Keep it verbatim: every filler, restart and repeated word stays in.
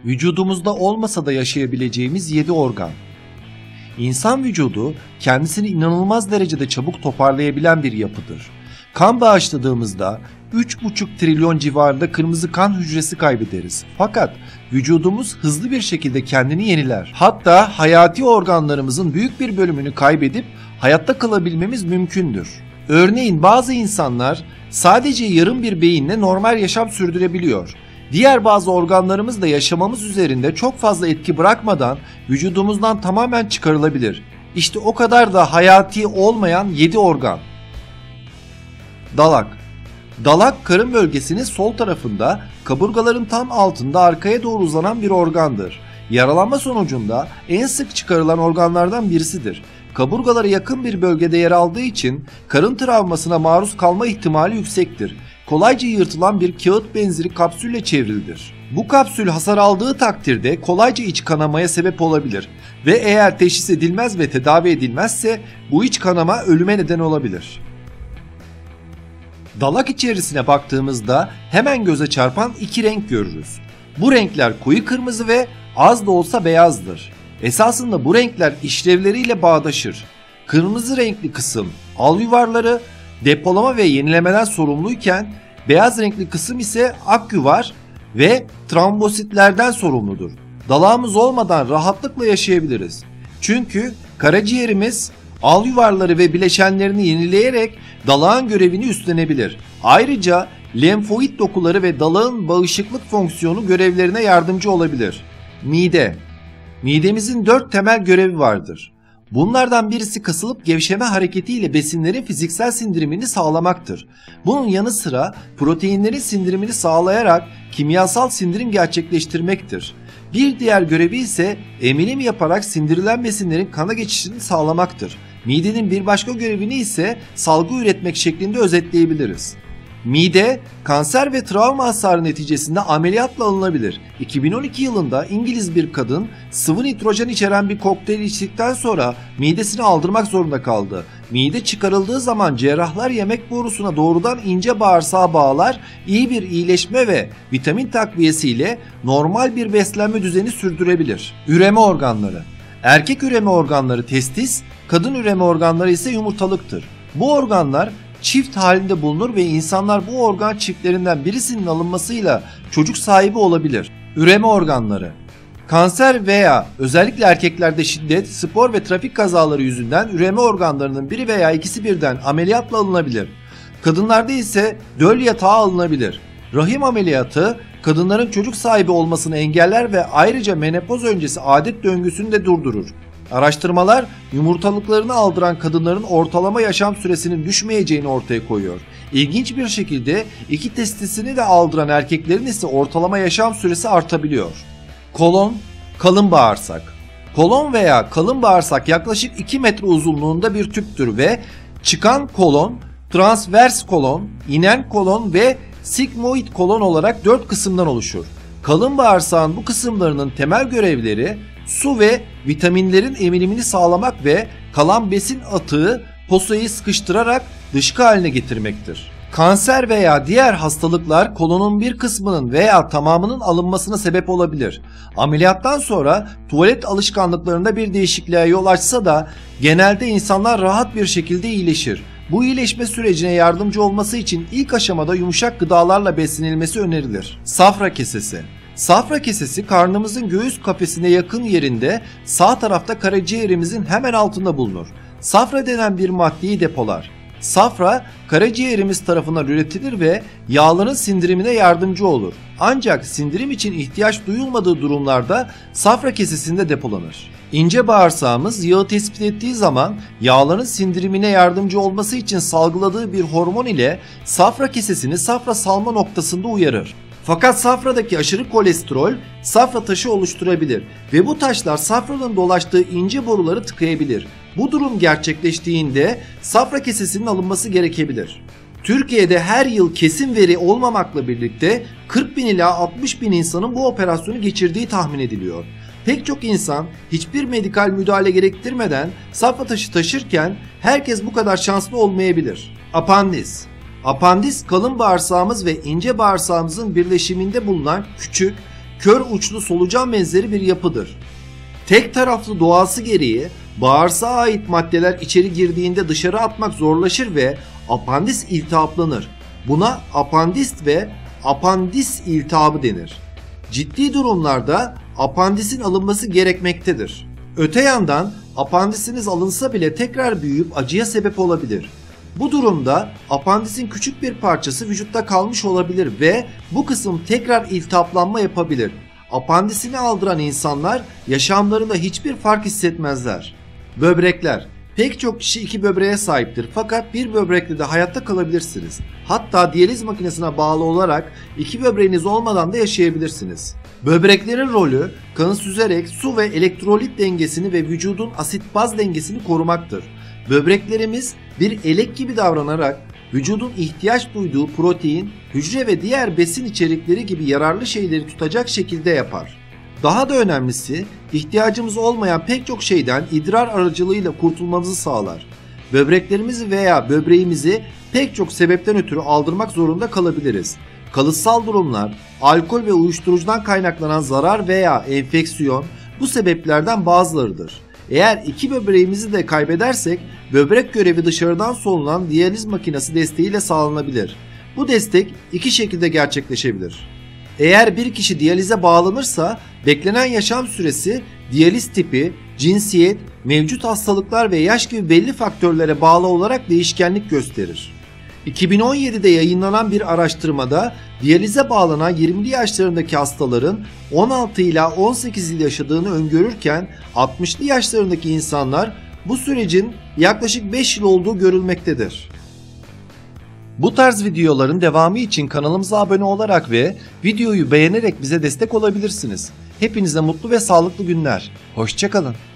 vücudumuzda olmasa da yaşayabileceğimiz yedi organ. İnsan vücudu kendisini inanılmaz derecede çabuk toparlayabilen bir yapıdır. Kan bağışladığımızda üç buçuk trilyon civarında kırmızı kan hücresi kaybederiz. Fakat vücudumuz hızlı bir şekilde kendini yeniler. Hatta hayati organlarımızın büyük bir bölümünü kaybedip hayatta kalabilmemiz mümkündür. Örneğin bazı insanlar sadece yarım bir beyinle normal yaşam sürdürebiliyor. Diğer bazı organlarımız da yaşamamız üzerinde çok fazla etki bırakmadan vücudumuzdan tamamen çıkarılabilir. İşte o kadar da hayati olmayan yedi organ. Dalak. Dalak karın bölgesinin sol tarafında, kaburgaların tam altında arkaya doğru uzanan bir organdır. Yaralanma sonucunda en sık çıkarılan organlardan birisidir. Kaburgalara yakın bir bölgede yer aldığı için karın travmasına maruz kalma ihtimali yüksektir. Kolayca yırtılan bir kağıt benzeri kapsülle çevrilidir. Bu kapsül hasar aldığı takdirde kolayca iç kanamaya sebep olabilir ve eğer teşhis edilmez ve tedavi edilmezse bu iç kanama ölüme neden olabilir. Dalak içerisine baktığımızda hemen göze çarpan iki renk görürüz. Bu renkler koyu kırmızı ve az da olsa beyazdır. Esasında bu renkler işlevleriyle bağdaşır. Kırmızı renkli kısım al yuvarları, depolama ve yenilemeden sorumluyken beyaz renkli kısım ise ak yuvar ve trombositlerden sorumludur. Dalağımız olmadan rahatlıkla yaşayabiliriz. Çünkü karaciğerimiz al yuvarları ve bileşenlerini yenileyerek dalağın görevini üstlenebilir. Ayrıca lenfoid dokuları ve dalağın bağışıklık fonksiyonu görevlerine yardımcı olabilir. Mide. Midemizin dört temel görevi vardır. Bunlardan birisi kasılıp gevşeme hareketiyle besinlerin fiziksel sindirimini sağlamaktır. Bunun yanı sıra proteinlerin sindirimini sağlayarak kimyasal sindirim gerçekleştirmektir. Bir diğer görevi ise emilim yaparak sindirilen besinlerin kana geçişini sağlamaktır. Midenin bir başka görevini ise salgı üretmek şeklinde özetleyebiliriz. Mide, kanser ve travma hasarı neticesinde ameliyatla alınabilir. iki bin on iki yılında İngiliz bir kadın sıvı nitrojen içeren bir kokteyl içtikten sonra midesini aldırmak zorunda kaldı. Mide çıkarıldığı zaman cerrahlar yemek borusuna doğrudan ince bağırsağa bağlar, iyi bir iyileşme ve vitamin takviyesiyle normal bir beslenme düzeni sürdürebilir. Üreme organları. Erkek üreme organları testis, kadın üreme organları ise yumurtalıktır. Bu organlar çift halinde bulunur ve insanlar bu organ çiftlerinden birisinin alınmasıyla çocuk sahibi olabilir. Üreme organları. Kanser veya özellikle erkeklerde şiddet, spor ve trafik kazaları yüzünden üreme organlarının biri veya ikisi birden ameliyatla alınabilir. Kadınlarda ise döl yatağı alınabilir. Rahim ameliyatı kadınların çocuk sahibi olmasını engeller ve ayrıca menopoz öncesi adet döngüsünü de durdurur. Araştırmalar yumurtalıklarını aldıran kadınların ortalama yaşam süresinin düşmeyeceğini ortaya koyuyor. İlginç bir şekilde iki testisini de aldıran erkeklerin ise ortalama yaşam süresi artabiliyor. Kolon, kalın bağırsak. Kolon veya kalın bağırsak yaklaşık iki metre uzunluğunda bir tüptür ve çıkan kolon, transvers kolon, inen kolon ve sigmoid kolon olarak dört kısımdan oluşur. Kalın bağırsağın bu kısımlarının temel görevleri su ve vitaminlerin emilimini sağlamak ve kalan besin atığı posayı sıkıştırarak dışkı haline getirmektir. Kanser veya diğer hastalıklar kolonun bir kısmının veya tamamının alınmasına sebep olabilir. Ameliyattan sonra tuvalet alışkanlıklarında bir değişikliğe yol açsa da genelde insanlar rahat bir şekilde iyileşir. Bu iyileşme sürecine yardımcı olması için ilk aşamada yumuşak gıdalarla beslenilmesi önerilir. Safra kesesi. Safra kesesi karnımızın göğüs kafesine yakın yerinde sağ tarafta karaciğerimizin hemen altında bulunur. Safra denen bir maddeyi depolar. Safra karaciğerimiz tarafından üretilir ve yağların sindirimine yardımcı olur. Ancak sindirim için ihtiyaç duyulmadığı durumlarda safra kesesinde depolanır. İnce bağırsağımız yağı tespit ettiği zaman yağların sindirimine yardımcı olması için salgıladığı bir hormon ile safra kesesini safra salma noktasında uyarır. Fakat safradaki aşırı kolesterol safra taşı oluşturabilir ve bu taşlar safranın dolaştığı ince boruları tıkayabilir. Bu durum gerçekleştiğinde safra kesesinin alınması gerekebilir. Türkiye'de her yıl kesin veri olmamakla birlikte kırk bin ila altmış bin insanın bu operasyonu geçirdiği tahmin ediliyor. Pek çok insan hiçbir medikal müdahale gerektirmeden safra taşı taşırken herkes bu kadar şanslı olmayabilir. Apandis. Apandis kalın bağırsağımız ve ince bağırsağımızın birleşiminde bulunan küçük, kör uçlu solucan benzeri bir yapıdır. Tek taraflı doğası gereği bağırsağa ait maddeler içeri girdiğinde dışarı atmak zorlaşır ve apandis iltihaplanır. Buna apandist ve apandis iltihabı denir. Ciddi durumlarda apandisin alınması gerekmektedir. Öte yandan apandisiniz alınsa bile tekrar büyüyüp acıya sebep olabilir. Bu durumda apandisin küçük bir parçası vücutta kalmış olabilir ve bu kısım tekrar iltihaplanma yapabilir. Apandisini aldıran insanlar yaşamlarında hiçbir fark hissetmezler. Böbrekler. Pek çok kişi iki böbreğe sahiptir fakat bir böbrekle de hayatta kalabilirsiniz. Hatta diyaliz makinesine bağlı olarak iki böbreğiniz olmadan da yaşayabilirsiniz. Böbreklerin rolü kanı süzerek su ve elektrolit dengesini ve vücudun asit-baz dengesini korumaktır. Böbreklerimiz bir elek gibi davranarak vücudun ihtiyaç duyduğu protein, hücre ve diğer besin içerikleri gibi yararlı şeyleri tutacak şekilde yapar. Daha da önemlisi ihtiyacımız olmayan pek çok şeyden idrar aracılığıyla kurtulmamızı sağlar. Böbreklerimizi veya böbreğimizi pek çok sebepten ötürü aldırmak zorunda kalabiliriz. Kalıtsal durumlar, alkol ve uyuşturucudan kaynaklanan zarar veya enfeksiyon bu sebeplerden bazılarıdır. Eğer iki böbreğimizi de kaybedersek böbrek görevi dışarıdan solunan diyaliz makinesi desteğiyle sağlanabilir. Bu destek iki şekilde gerçekleşebilir. Eğer bir kişi diyalize bağlanırsa beklenen yaşam süresi diyaliz tipi, cinsiyet, mevcut hastalıklar ve yaş gibi belli faktörlere bağlı olarak değişkenlik gösterir. iki bin on yedide yayınlanan bir araştırmada diyalize bağlanan yirmili yaşlarındaki hastaların on altı ila on sekiz yıl yaşadığını öngörürken altmışlı yaşlarındaki insanlar bu sürecin yaklaşık beş yıl olduğu görülmektedir. Bu tarz videoların devamı için kanalımıza abone olarak ve videoyu beğenerek bize destek olabilirsiniz. Hepinize mutlu ve sağlıklı günler. Hoşça kalın.